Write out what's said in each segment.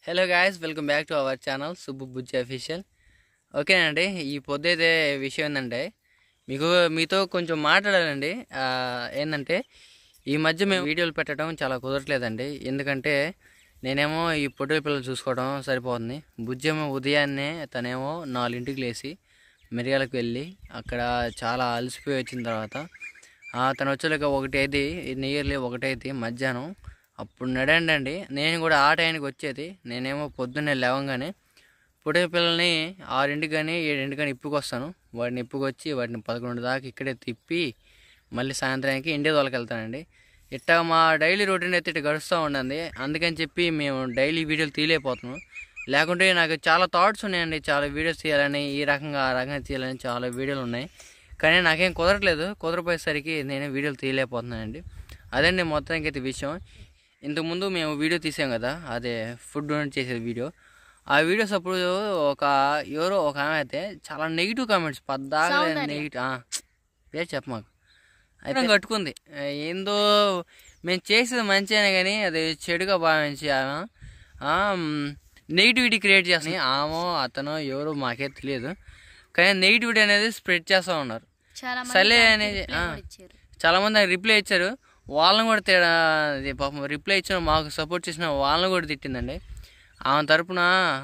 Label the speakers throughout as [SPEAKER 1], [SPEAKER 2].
[SPEAKER 1] Hello guys, welcome back to our channel Subbu Bujji official. ఓకేనండి, ఈ పొద్దుైతే విషయం ఏంటంటే మీతో కొంచెం మాట్లాడాలండి. ఏంటంటే ఈ మధ్య మేము వీడియోలు పెట్టడం చాలా కుదరట్లేదండి. ఎందుకంటే నేనేమో ఈ పొట్టేల పిల్లలు చూసుకోవడం సరిపోతుంది. బుజ్జేమో ఉదయాన్నే తనేమో 4ంటికి లేచి మిరియాలకు వెళ్ళి అక్కడ చాలా అలసిపోయి వచ్చిన తర్వాత తను వచ్చేలాగా 1 నియర్లీ 1 మధ్యాహ్నం అప్పుడు నడండి. నేను కూడా ఆ టైంకి వచ్చేది. నేనేమో పొద్దున్నే లేవగానే పొట్టేల పిల్లల్ని 6ంటికి కానీ 7ంటికి కానీ ఇప్పుకొస్తాను. వాటిని ఇప్పుకొచ్చి వాటిని 11 దాకా ఇక్కడే తిప్పి మళ్ళీ సాయంత్రానికి ఇండియా తోలకెళ్తానండి. ఇట్టా మా డైలీ రొటీన్ అయితే ఇట్లా గడుస్తూ ఉండండి. అందుకని చెప్పి మేము డైలీ వీడియోలు తీయలేకపోతున్నాం. లేకుంటే నాకు చాలా థాట్స్ ఉన్నాయండి, చాలా వీడియోస్ తీయాలని, ఈ రకంగా ఆ రకంగా తీయాలని చాలా వీడియోలు ఉన్నాయి. కానీ నాకేం కుదరట్లేదు. కుదరపోయేసరికి నేను వీడియోలు తీయలేకపోతున్నానండి. అదండి మొత్తానికి అయితే విషయం. ఇంతకుముందు మేము వీడియో తీసాం కదా, అదే ఫుడ్ డొనేట్ చేసే వీడియో. ఆ వీడియోస్ అప్పుడు ఎవరో ఒక ఆమె అయితే చాలా నెగిటివ్ కామెంట్స్ పద్దాగా నెగిటివ్ పేరు చెప్ప మాకు అయితే కట్టుకుంది. ఏందో మేము చేసేది మంచిగానే కానీ అది చెడుగా భావించి నెగిటివిటీ క్రియేట్ చేస్తుంది. ఆమె అతను ఎవరో మాకే తెలియదు, కానీ నెగిటివిటీ అనేది స్ప్రెడ్ చేస్తూ ఉన్నారు. సరే అనేది చాలామంది రిప్లై ఇచ్చారు. వాళ్ళని కూడా పాపం రిప్లై ఇచ్చిన మాకు సపోర్ట్ చేసిన వాళ్ళని కూడా తిట్టిందండి. ఆమె తరపున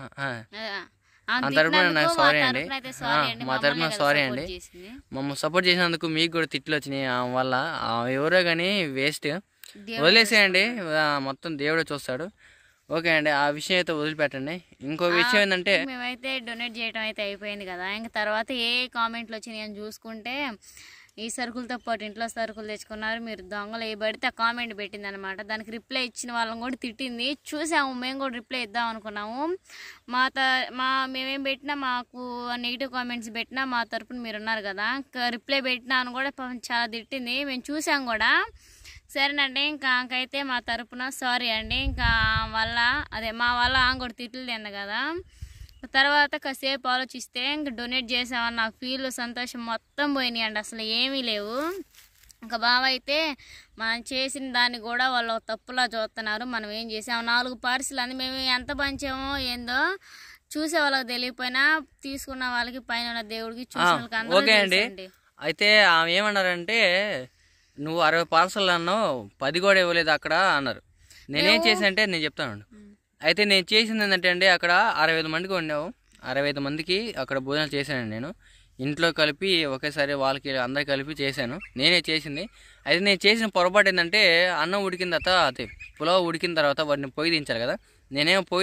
[SPEAKER 1] నాకు సారీ అండి, మా తరపున సారీ అండి. మమ్మల్ని సపోర్ట్ చేసినందుకు మీకు కూడా తిట్లు వచ్చినాయి ఆమె వల్ల. ఎవరో కానీ వేస్ట్, వదిలేసేయండి, మొత్తం దేవుడే చూస్తాడు. ఓకే అండి, ఆ విషయం అయితే వదిలిపెట్టండి. ఇంకో విషయం ఏంటంటే
[SPEAKER 2] మేమైతే డొనేట్ చేయడం అయితే అయిపోయింది కదా, ఇంకా తర్వాత ఏ కామెంట్లు వచ్చినాయి అని చూసుకుంటే ఈ సరుకులతో పాటు ఇంట్లో సరుకులు తెచ్చుకున్నారు, మీరు దొంగలు వేయబడితే ఆ కామెంట్ పెట్టింది అనమాట. దానికి రిప్లై ఇచ్చిన వాళ్ళని కూడా తిట్టింది. చూసాము, మేము కూడా రిప్లై ఇద్దాం అనుకున్నాము. మేమేం పెట్టినా, మాకు నెగిటివ్ కామెంట్స్ పెట్టినా మా తరపున మీరు ఉన్నారు కదా, రిప్లై పెట్టినా అని కూడా చాలా తిట్టింది. మేము చూసాం కూడా. సరేనండి, ఇంకైతే మా తరపున సారీ అండి. ఇంకా మా వల్ల కూడా తిట్లు తింది కదా. తర్వాత కాసేపు ఆలోచిస్తే ఇంకా డొనేట్ చేసామని నాకు ఫీల్, సంతోషం మొత్తం పోయినాయి అండి. అసలు ఏమీ లేవు. ఇంకా బావ అయితే మనం చేసిన దాన్ని కూడా వాళ్ళు తప్పులా చూస్తున్నారు. మనం ఏం చేసాము, 4 పార్సిల్ అని మేము ఎంత పంచామో ఏందో చూసే వాళ్ళకి తెలియకపోయినా తీసుకున్న వాళ్ళకి పైన దేవుడికి చూసిన
[SPEAKER 1] ఓకే అండి. అయితే ఆమె ఏమన్నారంటే, నువ్వు 60 పార్సల్ అన్నావు, 10 కూడా ఇవ్వలేదు అక్కడ అన్నారు. నేనేం చేసా అంటే నేను చెప్తాను. అయితే నేను చేసింది ఏంటంటే అండి, అక్కడ 65 మందికి వండాము. 65 మందికి అక్కడ భోజనాలు చేశానండి. నేను ఇంట్లో కలిపి ఒకేసారి వాళ్ళకి అందరికి కలిపి చేశాను, నేనే చేసింది. అయితే నేను చేసిన పొరపాటు ఏంటంటే, అన్నం ఉడికిన తర్వాత అదే పులావ్ ఉడికిన తర్వాత వాటిని పొయ్యి దించాలి కదా, నేనేమో పొయ్యి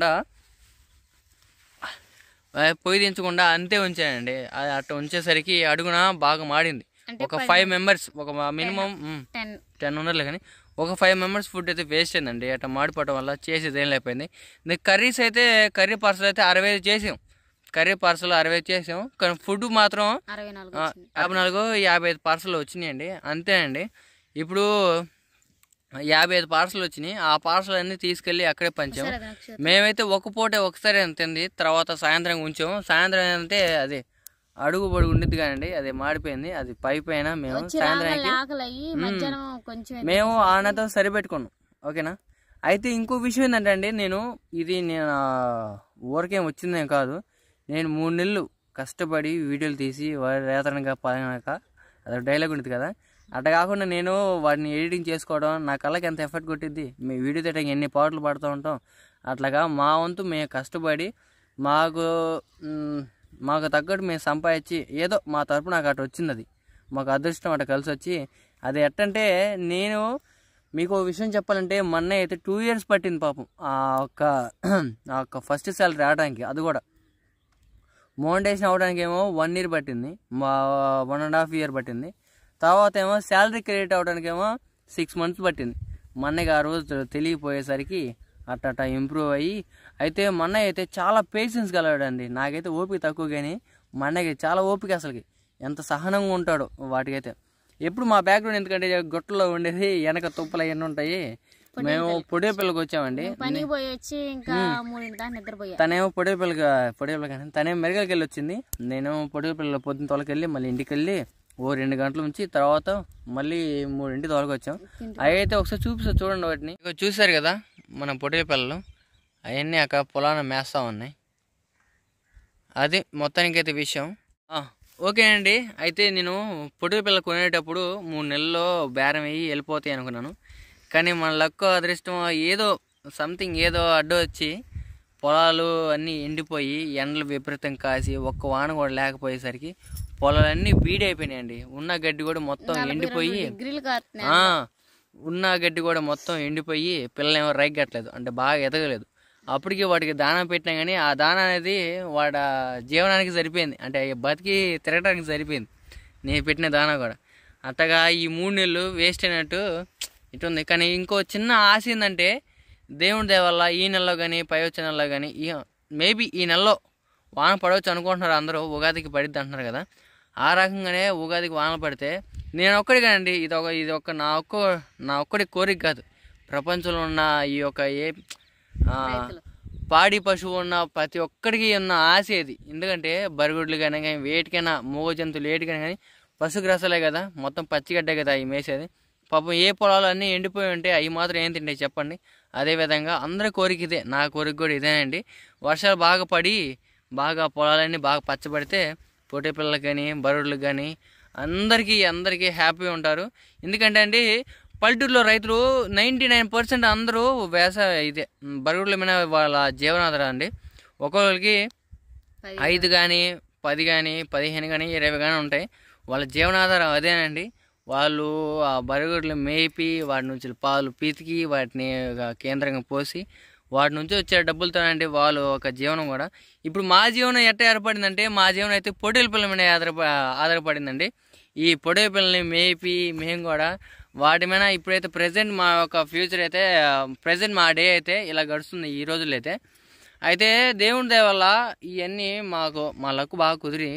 [SPEAKER 1] దించకుండా అంతే ఉంచానండి. అట్లా ఉంచేసరికి అడుగున బాగా మాడింది. ఒక 5 మెంబర్స్, ఒక మినిమం 10 ఉన్నారులే, కానీ ఒక 5 మెంబర్స్ ఫుడ్ అయితే వేస్ట్ అయిందండి. అట్లా మాడిపోవడం వల్ల చేసేది ఏం లేకపోయింది. కర్రీస్ అయితే కర్రీ పార్సల్ అయితే 65 చేసాం. కర్రీ పార్సల్ 65 చేసాం, కానీ ఫుడ్ మాత్రం 54-55 పార్సల్ వచ్చినాయండి. అంతే అండి. ఇప్పుడు 55 పార్సల్ వచ్చినాయి. ఆ పార్సల్ అన్నీ తీసుకెళ్ళి అక్కడే పంచాము. మేమైతే ఒక పూటే ఒకసారి తింది, తర్వాత సాయంత్రం ఉంచాము. సాయంత్రం అంటే అది అడుగు పొడుగు ఉండిద్ది కానండి, అది మాడిపోయింది. అది పైన మేము సాయంత్రానికి మేము ఆనతో సరిపెట్టుకున్నాం. ఓకేనా. అయితే ఇంకో విషయం ఏంటంటే అండి, నేను ఊరికేం వచ్చిందేం కాదు. నేను 3 నెలలు కష్టపడి వీడియోలు తీసి రేతనగా పదనక అది డైలాగ్ ఉంటుంది కదా, అట్లా కాకుండా నేను వాటిని ఎడిటింగ్ చేసుకోవడం నా కళ్ళకి ఎంత ఎఫర్ట్ కొట్టిద్ది. మీ వీడియో తీయడానికి ఎన్ని పాటలు పడుతూ ఉంటాం. అట్లాగా మా వంతు మేము కష్టపడి మాకు తగ్గట్టు మేము సంపాదించి ఏదో మా తరపు నాకు అటు వచ్చింది. అది మాకు అదృష్టం అట్లా కలిసి వచ్చి. అది ఎట్టంటే, నేను మీకు విషయం చెప్పాలంటే, మొన్న అయితే 2 years పట్టింది పాపం ఆ ఒక్క ఫస్ట్ శాలరీ రావడానికి. అది కూడా మోనిటైజేషన్ అవ్వడానికి ఏమో 1 year పట్టింది, 1.5 year పట్టింది. తర్వాత ఏమో శాలరీ క్రెడిట్ అవ్వడానికి ఏమో 6 months పట్టింది. మొన్నగా ఆ రోజు తెలియపోయేసరికి అట్ట ఇంప్రూవ్ అయ్యి. అయితే మొన్న అయితే చాలా పేషెన్స్ కలవాడండి. నాకైతే ఓపిక తక్కువ, కానీ మొన్నకి చాలా ఓపిక, అసలుకి ఎంత సహనంగా ఉంటాడో వాటికైతే. ఎప్పుడు మా బ్యాక్గ్రౌండ్ ఎందుకంటే గొట్టలో ఉండేది, వెనక తుప్పలు అవన్నీ ఉంటాయి. మేము పొడియ పిల్లకి వచ్చామండి. తనేమో పొడియ పిల్ల కానీ తనేమో మెరగలకి వెళ్ళి వచ్చింది. నేను పొడియ పిల్లల పొద్దున్న తోలకెళ్ళి మళ్ళీ ఇంటికి వెళ్ళి 2 గంటల నుంచి తర్వాత మళ్ళీ 3 తోలకి వచ్చాం. అవి అయితే ఒకసారి చూపిస్తా చూడండి. వాటిని చూసారు కదా మన పొట్టేల పిల్లలు. అవన్నీ అక్కడ పొలాన మేస్తూ ఉన్నాయి. అది మొత్తానికైతే విషయం. ఓకే అండి. అయితే నేను పొట్టేలు పిల్ల కొనేటప్పుడు 3 నెలల్లో బేరం అయ్యి వెళ్ళిపోతాయి అనుకున్నాను. కానీ మన లక్ అదృష్టం ఏదో సంథింగ్ ఏదో అడ్డు వచ్చి పొలాలు అన్నీ ఎండిపోయి ఎండలు విపరీతం కాసి ఒక్క వాన కూడా లేకపోయేసరికి పొలాలన్నీ బీడైపోయినాయండి. ఉన్న గడ్డి కూడా మొత్తం ఎండిపోయి ఉన్న గడ్డి కూడా మొత్తం ఎండిపోయి పిల్లలేమో రైగట్లేదు, అంటే బాగా ఎదగలేదు. అప్పటికి వాటికి దానా పెట్టినా కానీ ఆ దానా అనేది వాడ జీవనానికి సరిపోయింది, అంటే బతికి తిరగడానికి సరిపోయింది నేను పెట్టిన దానా కూడా. అట్టగా ఈ 3 నెలలు వేస్ట్ అయినట్టు ఇటుంది. కానీ ఇంకో చిన్న ఆశ ఏంటంటే దేవుడి దయ వల్ల ఈ నెలలో కానీ పై వచ్చే నెలలో కానీ మేబీ ఈ నెలలో వాన పడవచ్చు అనుకుంటున్నారు అందరూ. ఉగాదికి పడిద్ది అంటున్నారు కదా, ఆ రకంగానే ఉగాదికి వాన పడితే నేను ఒక్కడిగానండి. ఇది ఒక నా ఒక్కడి కోరిక కాదు, ప్రపంచంలో ఉన్న ఈ యొక్క పాడి పశువు ఉన్న ప్రతి ఒక్కడికి ఉన్న ఆశ ఇది. ఎందుకంటే బరుగుడ్లు కానీ వేటికైనా మూగ జంతువులు వేటికైనా కానీ పశుగ్రాసాలే కదా, మొత్తం పచ్చిగడ్డే కదా అవి మేసేది. పాపం ఏ పొలాలు అన్నీ ఎండిపోయి ఉంటే అవి మాత్రం ఏం తింటాయి చెప్పండి. అదేవిధంగా అందరి కోరిక ఇదే, నా కోరిక కూడా ఇదేనండి. వర్షాలు బాగా పడి బాగా పొలాలన్నీ బాగా పచ్చబడితే పొట్టే పిల్లలకు కానీ బరుగుడ్లకు కానీ అందరికీ హ్యాపీ ఉంటారు. ఎందుకంటే అండి పల్లెటూరులో రైతులు 99% అందరూ ఇదే బరుగుడ్ల మీద వాళ్ళ జీవనాధారం అండి. ఒక్కొక్కరికి 5 కానీ 10 కానీ 15 కానీ 20 కానీ ఉంటాయి. వాళ్ళ జీవనాధారం అదేనండి. వాళ్ళు ఆ బరుగుడ్లు మేపి వాటి నుంచి పాలు పితికి వాటిని కేంద్రంగా పోసి వాటి నుంచి వచ్చే డబ్బులతోనండి వాళ్ళు ఒక జీవనం కూడా. ఇప్పుడు మా జీవనం ఎట్లా ఏర్పడిందంటే మా జీవనం అయితే పొట్టేలు పిల్లల మీద ఆధారపడిందండి. ఈ పొట్టేలు పిల్లల్ని మేపి మేము కూడా వాటి మీద ఇప్పుడైతే ప్రజెంట్ మా యొక్క ఫ్యూచర్ అయితే ప్రజెంట్ మా డే అయితే ఇలా గడుస్తుంది ఈ రోజుల్లో అయితే దేవుని దయ వల్ల ఇవన్నీ మా లక్ బాగా కుదిరి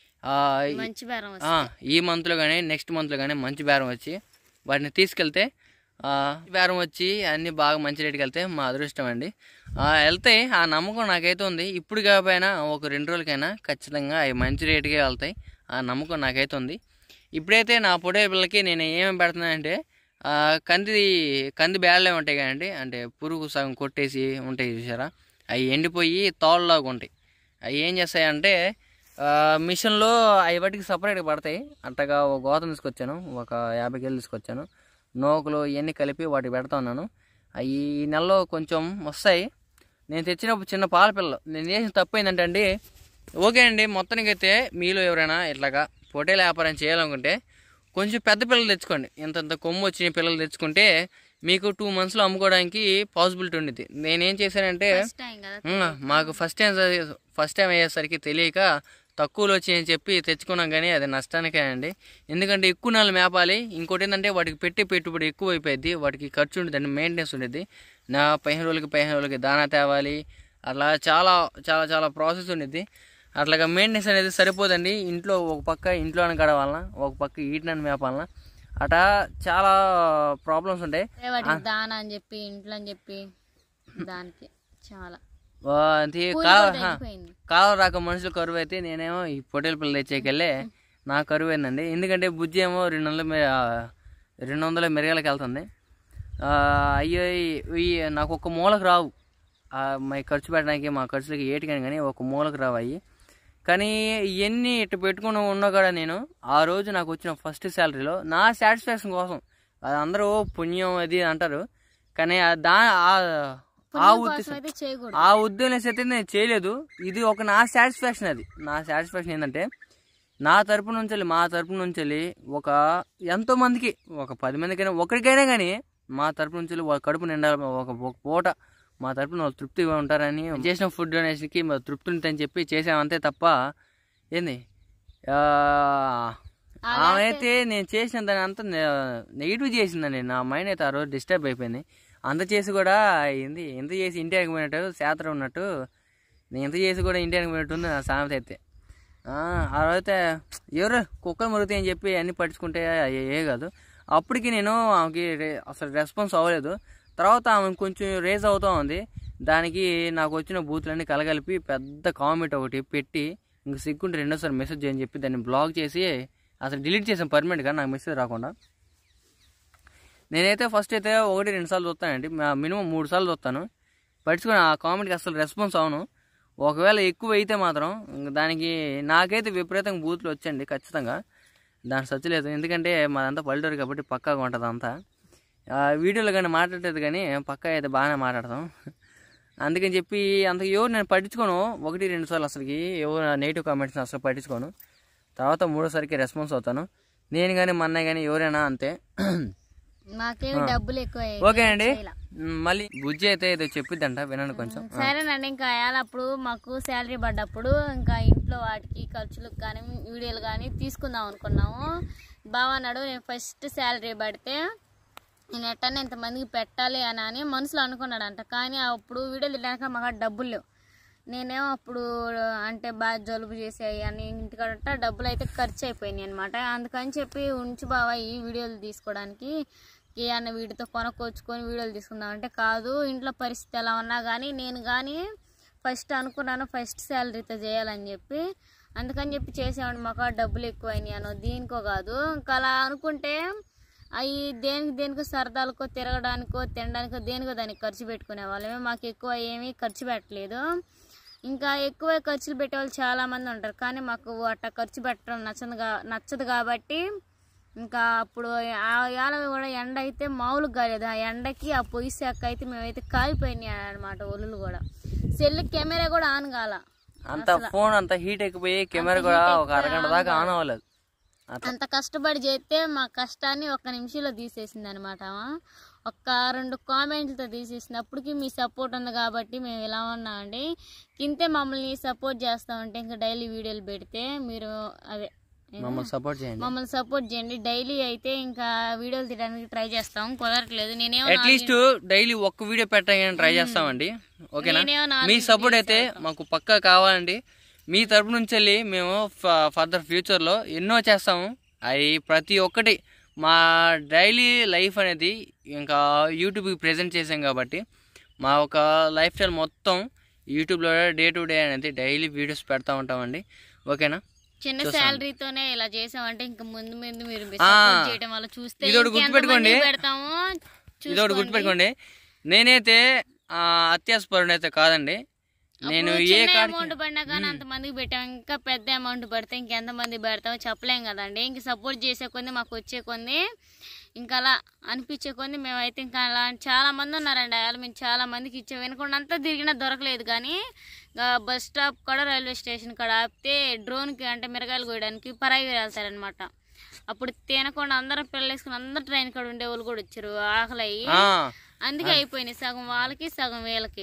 [SPEAKER 1] ఈ మంత్లో కానీ నెక్స్ట్ మంత్లో కానీ మంచి బేరం వచ్చి వాటిని తీసుకెళ్తే బేరం వచ్చి అన్నీ బాగా మంచి రేటుకి వెళ్తే మా అదృష్టం అండి. వెళ్తాయి, ఆ నమ్మకం నాకైతే ఉంది. ఇప్పుడు కాకపోయినా ఒక 2 రోజులకైనా ఖచ్చితంగా అవి మంచి రేటుకే వెళ్తాయి, ఆ నమ్మకం నాకైతే ఉంది. ఇప్పుడైతే నా పొట్టేలు పిల్లలకి నేను ఏమేమి పెడుతున్నానంటే కంది బేళ్ళే ఉంటాయి కదండి, అంటే పురుగు సగం కొట్టేసి ఉంటాయి చూసారా, అవి ఎండిపోయి తోళ్ళలాగా ఉంటాయి. అవి ఏం చేస్తాయంటే మిషన్లో అవి వాటికి సపరేట్గా పడతాయి. అట్టగా ఒక గోతం తీసుకొచ్చాను, ఒక 50 కేజీలు తీసుకొచ్చాను. నూకలు ఇవన్నీ కలిపి వాటికి పెడతా ఉన్నాను. అవి ఈ నెలలో కొంచెం వస్తాయి. నేను తెచ్చినప్పుడు చిన్న పాల పిల్లలు. నేను చేసిన తప్పు ఏంటంటే అండి, ఓకే అండి మొత్తానికైతే మీలో ఎవరైనా ఇట్లాగా పొట్టేల వ్యాపారం చేయాలనుకుంటే కొంచెం పెద్ద పిల్లలు తెచ్చుకోండి. ఇంతంత కొమ్ము వచ్చిన పిల్లలు తెచ్చుకుంటే మీకు 2 monthsలో అమ్ముకోవడానికి పాసిబిలిటీ ఉండిద్ది. నేనేం చేశానంటే మాకు ఫస్ట్ టైం అయ్యేసరికి తెలియక తక్కువలో వచ్చి చెప్పి తెచ్చుకున్నాం, కానీ అది నష్టానికే అండి. ఎందుకంటే ఎక్కువ నెలలు మేపాలి. ఇంకోటి ఏంటంటే వాటికి పెట్టుబడి ఎక్కువ అయిపోయింది, వాటికి ఖర్చు ఉంటుంది, మెయింటెనెన్స్ ఉంటుంది. 15 రోజులకి దానా తేవాలి, అట్లా చాలా చాలా చాలా ప్రాసెస్ ఉండిద్ది. అట్లాగా మెయింటెనెన్స్ అనేది సరిపోదండి. ఇంట్లో ఒక పక్క ఇంట్లోనే గడవాలన్నా, ఒక పక్క ఈటనని మేపాలన్నా, అట్లా చాలా ప్రాబ్లమ్స్ ఉంటాయి.
[SPEAKER 2] దానా అని చెప్పి ఇంట్లో అని చెప్పి దానికి చాలా
[SPEAKER 1] కాలం రాక మనుషులు కరువు అయితే నేనేమో ఈ పొట్టేలు పిల్లలు తెచ్చేకెళ్ళే నా కరువు అయిందండి. ఎందుకంటే బుజ్జి ఏమో 200 మెరగాలకి వెళ్తుంది. అయ్యో నాకు ఒక మూలకు రావు, మా ఖర్చు పెట్టడానికి మా ఖర్చులకి ఏటికని కానీ ఒక మూలకు రావు అయ్యి. కానీ ఇవన్నీ ఇట్టు పెట్టుకుని ఉన్నా కూడా నేను ఆ రోజు నాకు వచ్చిన ఫస్ట్ శాలరీలో నా సాటిస్ఫాక్షన్ కోసం, అది అందరూ పుణ్యం అది అంటారు, కానీ ఆ ఉద్దేశం అయితే నేను చేయలేదు. ఇది ఒక నా సాటిస్ఫాక్షన్. అది నా సాటిస్ఫాక్షన్ ఏంటంటే మా తరపు నుంచి ఒక ఎంతో మందికి, ఒక 10 మందికైనా ఒకరికైనా కానీ మా తరపు నుంచి వాళ్ళ కడుపు నిండాలి, ఒక పూట మా తరపున వాళ్ళు తృప్తిగా ఉంటారని చేసిన ఫుడ్ డొనేషన్కి తృప్తి ఉంటుందని చెప్పి చేసామంతే తప్ప ఏంది ఆమె అయితే నేను చేసిన దాని అంతా నెగిటివ్ చేసిందండి. నా మైండ్ అయితే ఆ రోజు డిస్టర్బ్ అయిపోయింది. అంత చేసి కూడా ఎంత చేసి ఇంటికి పోయినట్టు శాస్త్రం ఉన్నట్టు నేను ఎంత చేసి కూడా ఇంటికి పోయినట్టు ఉంది నా సామెత అయితే. ఆ రోజైతే ఎవరు కుక్కలు మురుగుతాయి అని చెప్పి అన్నీ పట్టించుకుంటే ఏ కాదు. అప్పటికి నేను ఆమెకి అసలు రెస్పాన్స్ అవ్వలేదు. తర్వాత ఆమె కొంచెం రేజ్ అవుతూ ఉంది. దానికి నాకు వచ్చిన బూతులన్నీ కలగలిపి పెద్ద కామెంట్ ఒకటి పెట్టి ఇంక సిగ్గుంటే 2సారి మెసేజ్ చేయని చెప్పి దాన్ని బ్లాక్ చేసి అసలు డిలీట్ చేసాను పర్మనెంట్గా, నాకు మెసేజ్ రాకుండా. నేనైతే ఫస్ట్ అయితే 1-2 సార్లు చూస్తానండి, మినిమం 3 సార్లు చూస్తాను. పట్టించుకొని ఆ కామెంట్కి అసలు రెస్పాన్స్ అవును. ఒకవేళ ఎక్కువ అయితే మాత్రం దానికి నాకైతే విపరీతంగా బూతులు వచ్చండి ఖచ్చితంగా, దాని సచ్చలేదు. ఎందుకంటే మాదంతా పల్లెటూరు కాబట్టి పక్కాగా ఉంటుంది అంతా. వీడియోలో కానీ మాట్లాడేది కానీ పక్కా అయితే బాగానే మాట్లాడతాం. అందుకని చెప్పి అంత ఎవరు నేను పట్టించుకోను, 1-2 సార్లు అసలుకి ఎవరు నెగిటివ్ కామెంట్స్ని అసలు పట్టించుకోను. తర్వాత 3సారికి రెస్పాన్స్ అవుతాను. నేను కానీ మా అన్నయ్య కానీ ఎవరైనా అంతే.
[SPEAKER 2] డబ్బులు ఎక్కువ.
[SPEAKER 1] ఓకే అండి, మళ్ళీ బుజ్జి అయితే ఏదో చెప్పిద్దంట వినండి కొంచెం.
[SPEAKER 2] సరేనండి, ఇంకా అప్పుడు మాకు శాలరీ పడ్డప్పుడు ఇంకా ఇంట్లో వాటికి ఖర్చులకు కానీ వీడియోలు కానీ తీసుకుందాం అనుకున్నాము. బావ అన్నాడు, నేను ఫస్ట్ శాలరీ పడితే నేను ఎట్టనే ఇంతమందికి పెట్టాలి అని మనసులో అనుకున్నాడంట. కానీ అప్పుడు వీడియోలు తినడానికి మాకు డబ్బులు లేవు. నేనేమో అప్పుడు అంటే బాగా జలుబు చేసాయి అని ఇంటికాడ డబ్బులు అయితే ఖర్చు అయిపోయినాయి అనమాట. అందుకని చెప్పి ఉంచు బావ ఈ వీడియోలు తీసుకోవడానికి, ఏ అన్న వీటితో కొనుక్కొచ్చుకొని వీడియోలు తీసుకుందాం అంటే కాదు, ఇంట్లో పరిస్థితి ఎలా ఉన్నా కానీ నేను కానీ ఫస్ట్ అనుకున్నాను ఫస్ట్ శాలరీతో చేయాలని చెప్పి. అందుకని చెప్పి చేసేవాడిని. మాకు డబ్బులు ఎక్కువైనాయి అనో దీనికో కాదు, ఇంకా అలా అనుకుంటే అవి దేనికో సరదాలకో తిరగడానికో తినడానికో దేనికో దానికి ఖర్చు పెట్టుకునే వాళ్ళమే. మాకు ఎక్కువ ఏమీ ఖర్చు పెట్టలేదు. ఇంకా ఎక్కువ ఖర్చులు పెట్టేవాళ్ళు చాలామంది ఉంటారు, కానీ మాకు అట్లా ఖర్చు పెట్టడం నచ్చదు కాబట్టి ఇంకా అప్పుడు ఆ ఏళ్ళవి కూడా ఎండ అయితే మామూలుగా కాలేదు. ఆ ఎండకి ఆ పొయ్యి శాఖ అయితే మేమైతే కాలిపోయినాయి అనమాట. ఒళ్ళు కూడా సెల్ కెమెరా కూడా ఆన్ కాల,
[SPEAKER 1] అంత ఫోన్ అంత హీట్ ఎక్కిపోయి కెమెరా కూడా ఒక అరగంట దాకా ఆన్ అవ్వలేదు.
[SPEAKER 2] అంత కష్టపడి చేస్తే మా కష్టాన్ని 1 నిమిషంలో తీసేసింది అనమాట. 1-2 కామెంట్లతో తీసేసినప్పటికీ మీ సపోర్ట్ ఉంది కాబట్టి మేము ఇలా ఉన్నామండి. కింతే మమ్మల్ని సపోర్ట్ చేస్తామంటే ఇంకా డైలీ వీడియోలు పెడితే మీరు అదే
[SPEAKER 1] మమ్మల్ని
[SPEAKER 2] సపోర్ట్ చేయండి. డైలీ అయితే ఇంకా వీడియోలు తీయడానికి ట్రై చేస్తాం, కుదరట్లేదు. నేనేమో
[SPEAKER 1] అట్లీస్ట్ డైలీ ఒక్క వీడియో పెట్టడానికి ట్రై చేస్తామండి. ఓకేనా, మీ సపోర్ట్ అయితే మాకు పక్కా కావాలండి. మీ తరపు నుంచి వెళ్ళి మేము ఫర్దర్ ఫ్యూచర్లో ఎన్నో చేస్తాము. అవి ప్రతి ఒక్కటి మా డైలీ లైఫ్ అనేది ఇంకా యూట్యూబ్కి ప్రజెంట్ చేసాం కాబట్టి మా ఒక లైఫ్ స్టైల్ మొత్తం యూట్యూబ్లో డే టు డే అనేది డైలీ వీడియోస్ పెడతా ఉంటామండి. ఓకేనా,
[SPEAKER 2] చిన్న శాలరీతోనే ఇలా చేసామంటే ఇంకా ముందు మీరు చేయడం వల్ల చూస్తే
[SPEAKER 1] ఇదొకటి గుర్తుపెట్టుకోండి. నేనైతే అత్యాసపరుడైతే కాదండి. నేను ఏ
[SPEAKER 2] అమౌంట్ పడినా కానీ అంతమందికి పెట్టాం, ఇంకా పెద్ద అమౌంట్ పడితే ఇంకెంతమంది పెడతామో చెప్పలేం కదండి. ఇంక సపోర్ట్ చేసే కొన్ని మాకు వచ్చే కొన్ని ఇంకా అలా అనిపించే కొన్ని మేమైతే ఇంకా అలా చాలా మంది ఉన్నారండి. అలా మేము చాలా మందికి ఇచ్చే వినకుండా అంతా తిరిగినా దొరకలేదు. కానీ బస్ స్టాప్ కూడా రైల్వే స్టేషన్ కూడా ఆపితే డ్రోన్కి అంటే మిరగాయలు కోయడానికి పరాయి వెళ్తారనమాట. అప్పుడు తినకుండా అందరం పిల్లలు వేసుకుని అందరు ట్రైన్ కాడ ఉండే వాళ్ళు కూడా వచ్చారు ఆకలి అయ్యి. అందుకే అయిపోయినాయి, సగం వాళ్ళకి సగం వీళ్ళకి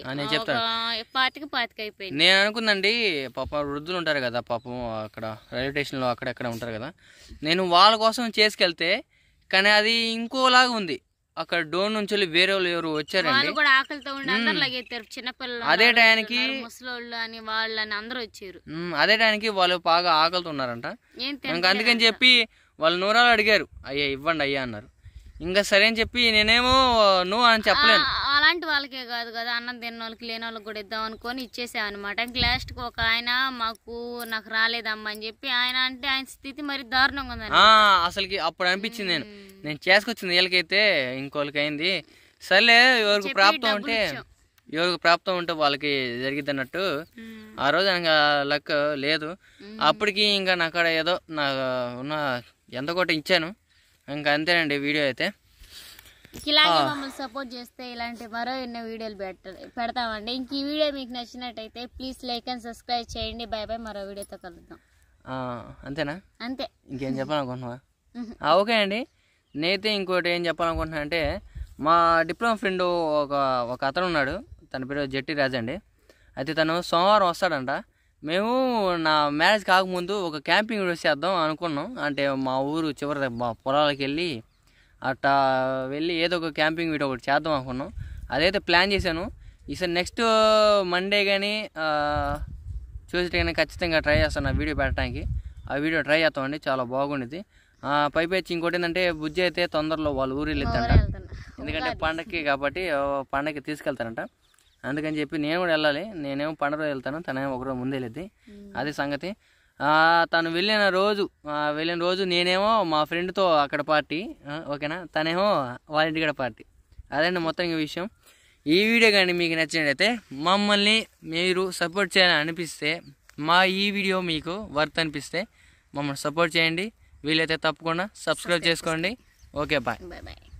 [SPEAKER 2] 25 అయిపోయింది.
[SPEAKER 1] నేను అనుకుందండి పాపం వృద్ధులు ఉంటారు కదా, పాపం అక్కడ రైల్వే స్టేషన్లో అక్కడెక్కడ ఉంటారు కదా, నేను వాళ్ళ కోసం చేసుకెళ్తే కానీ అది ఇంకోలాగా ఉంది. అక్కడ డోన్ నుంచి వేరే వాళ్ళు ఎవరు వచ్చారండి,
[SPEAKER 2] కూడా ఆకలితో ఉండి అందరు లాగెత్తారు. చిన్నపిల్లలు,
[SPEAKER 1] అదే టైంకి
[SPEAKER 2] ముసలోళ్ళు అని వాళ్ళని అందరూ వచ్చారు.
[SPEAKER 1] అదే టైంకి వాళ్ళు బాగా ఆకలితో ఉన్నారంట. ఇంకా అందుకని చెప్పి వాళ్ళు 100 అడిగారు, అయ్యా ఇవ్వండి అయ్యా అన్నారు. ఇంకా సరే అని చెప్పి నేనేమో నువ్వు అని చెప్పలేను.
[SPEAKER 2] అలాంటి వాళ్ళకే కాదు కదా, అన్నం తిన్న వాళ్ళకి లేని వాళ్ళకి కూడా ఇద్దాం అనుకొని ఇచ్చేసాం అనమాట. ఇంక లాస్ట్కి ఒక ఆయన నాకు రాలేదమ్మా అని చెప్పి ఆయన అంటే ఆయన స్థితి మరి దారుణంగా ఉందండి.
[SPEAKER 1] అసలుకి అప్పుడు అనిపించింది నేను చేసుకొచ్చింది వీళ్ళకైతే ఇంకోళ్ళకి అయింది. సర్లే ఎవరికి ప్రాప్తం ఉంటే వాళ్ళకి జరిగిద్ది అన్నట్టు ఆ రోజు ఇంకా లక్ లేదు. అప్పటికి ఇంకా నా కాడ ఏదో నా ఉన్న ఎంత కొట్టి ఇచ్చాను. ఇంకా అంతేనండి వీడియో అయితే.
[SPEAKER 2] ఇలాగే మమ్మల్ని సపోర్ట్ చేస్తే ఇలాంటి మరో ఎన్నో వీడియోలు పెడతామండి. ఇంక ఈ వీడియో మీకు నచ్చినట్టయితే ప్లీజ్ లైక్ అండ్ సబ్స్క్రైబ్ చేయండి. బై బై, మరో వీడియోతో కలుద్దాం.
[SPEAKER 1] అంతేనా?
[SPEAKER 2] అంతే,
[SPEAKER 1] ఇంకేం చెప్పాలనుకుంటున్నావా? ఓకే అండి, నేనైతే ఇంకోటి ఏం చెప్పాలనుకుంటున్నా అంటే మా డిప్లొమా ఫ్రెండ్ ఒక అతను ఉన్నాడు, తన పేరు జట్టి రాజు అండి. అయితే తను సోమవారం వస్తాడంట. మేము నా మ్యారేజ్ కాకముందు ఒక క్యాంపింగ్ వీడియో చేద్దాం అనుకున్నాం. అంటే మా ఊరు చివరి మా పొలాలకి వెళ్ళి అట్టా వెళ్ళి ఏదో ఒక క్యాంపింగ్ వీడియో ఒకటి చేద్దాం అనుకున్నాం. అదైతే ప్లాన్ చేశాను. ఈసారి నెక్స్ట్ మండే కానీ ట్యూస్డే కానీ ఖచ్చితంగా ట్రై చేస్తాను ఆ వీడియో పెట్టడానికి. ఆ వీడియో ట్రై చేస్తామండి, చాలా బాగుండేది. పైపెచ్చి ఇంకోటి ఏంటంటే బుజ్జి అయితే తొందరలో వాళ్ళ ఊరు వెళ్ళిద్దంట, ఎందుకంటే పండగకి కాబట్టి పండగకి తీసుకెళ్తారంట. అందుకని చెప్పి నేను కూడా వెళ్ళాలి. నేనేమో పండుగ రోజు వెళ్తాను, తనేమో ఒకరోజు ముందు వెళ్ళిద్ది. అది సంగతి. తను వెళ్ళిన రోజు నేనేమో మా ఫ్రెండ్తో అక్కడ పార్టీ, ఓకేనా, తనేమో వాళ్ళ ఇంటికాడ పార్టీ. అదండి మొత్తం విషయం. ఈ వీడియో కానీ మీకు నచ్చినట్లయితే మమ్మల్ని మీరు సపోర్ట్ చేయాలని అనిపిస్తే, మా ఈ వీడియో మీకు వర్త్ అనిపిస్తే మమ్మల్ని సపోర్ట్ చేయండి. వీలైతే తప్పకుండా సబ్స్క్రైబ్ చేసుకోండి. Okay, bye.
[SPEAKER 2] Bye bye.